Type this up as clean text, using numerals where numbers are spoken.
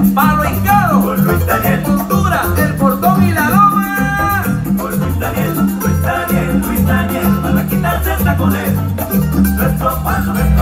Palo hincado, Con Luis Daniel, Honduras, el portón y la loma. con Luis Daniel, Luis Daniel, Luis Daniel, para quitarse el taconero. Nuestro paso,